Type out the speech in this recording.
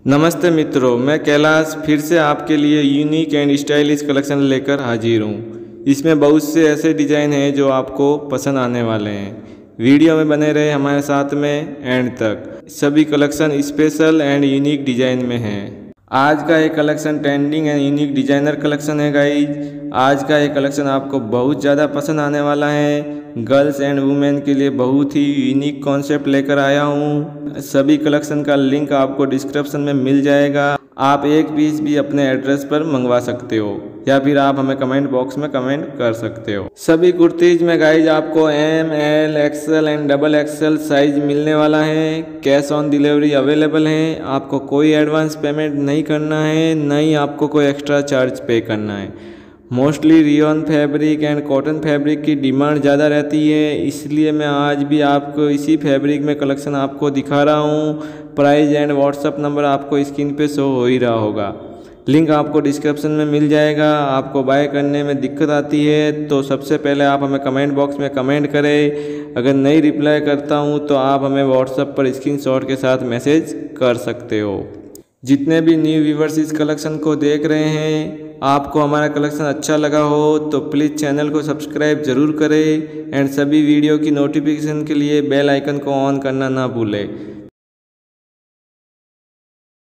नमस्ते मित्रों, मैं कैलाश फिर से आपके लिए यूनिक एंड स्टाइलिश कलेक्शन लेकर हाजिर हूँ। इसमें बहुत से ऐसे डिज़ाइन हैं जो आपको पसंद आने वाले हैं। वीडियो में बने रहे हमारे साथ में एंड तक। सभी collection special and unique design में हैं। आज का ये collection trending and unique designer collection है गाइज। आज का ये कलेक्शन आपको बहुत ज़्यादा पसंद आने वाला है। गर्ल्स एंड वुमेन के लिए बहुत ही यूनिक कॉन्सेप्ट लेकर आया हूँ। सभी कलेक्शन का लिंक आपको डिस्क्रिप्शन में मिल जाएगा। आप एक पीस भी अपने एड्रेस पर मंगवा सकते हो या फिर आप हमें कमेंट बॉक्स में कमेंट कर सकते हो। सभी कुर्तीज में गाइज आपको M, L, XL and double XL size मिलने वाला है। कैश ऑन डिलीवरी अवेलेबल है। आपको कोई एडवांस पेमेंट नहीं करना है, न ही आपको कोई एक्स्ट्रा चार्ज पे करना है। Mostly rayon fabric and cotton fabric की डिमांड ज़्यादा रहती है, इसलिए मैं आज भी आपको इसी फैब्रिक में कलेक्शन आपको दिखा रहा हूँ। प्राइस एंड व्हाट्सअप नंबर आपको स्क्रीन पे शो हो ही रहा होगा। लिंक आपको डिस्क्रिप्शन में मिल जाएगा। आपको बाय करने में दिक्कत आती है तो सबसे पहले आप हमें कमेंट बॉक्स में कमेंट करें। अगर नहीं रिप्लाई करता हूँ तो आप हमें व्हाट्सअप पर स्क्रीनशॉट के साथ मैसेज कर सकते हो। जितने भी न्यू व्यूवर्स इस कलेक्शन को देख रहे हैं, आपको हमारा कलेक्शन अच्छा लगा हो तो प्लीज़ चैनल को सब्सक्राइब ज़रूर करें एंड सभी वीडियो की नोटिफिकेशन के लिए बेल आइकन को ऑन करना ना भूलें।